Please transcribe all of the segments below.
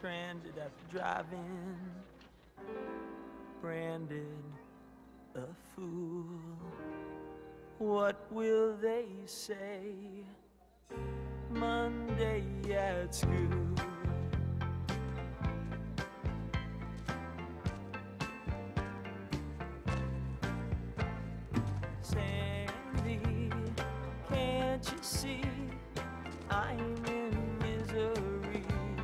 stranded at the drive-in, branded a fool. What will they say Monday at school? Sandy, can't you see I'm in misery?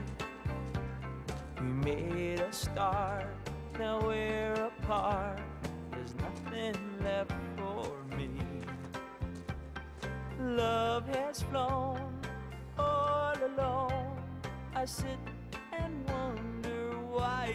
We made a start, now we're apart. There's nothing left for me. Love has flown all alone. I sit and wonder why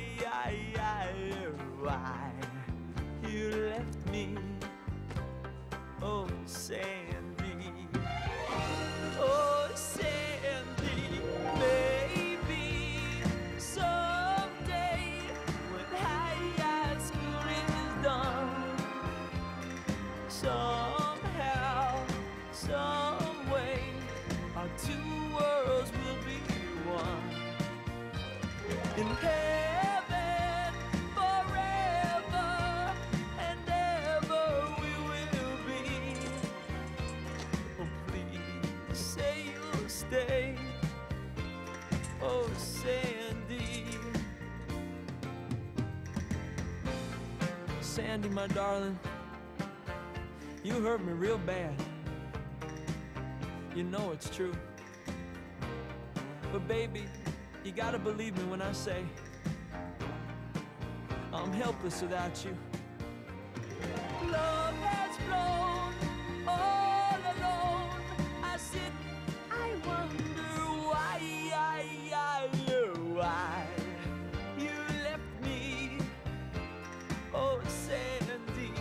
you left me. Oh, Sandy, oh, Sandy, maybe someday when high school is done, somehow, some way, our two worlds will be one. In heaven, forever and ever we will be. Oh, please say you'll stay. Oh, Sandy, Sandy, my darling, you hurt me real bad. You know it's true. But baby, you gotta believe me when I say I'm helpless without you. Love has flown all alone. I sit, I wonder why you left me. Oh, Sandy,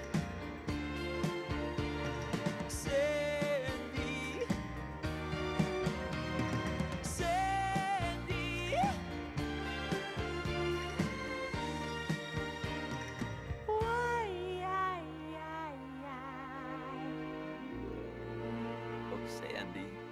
Sandy, Sandy. Why? Oh, Sandy.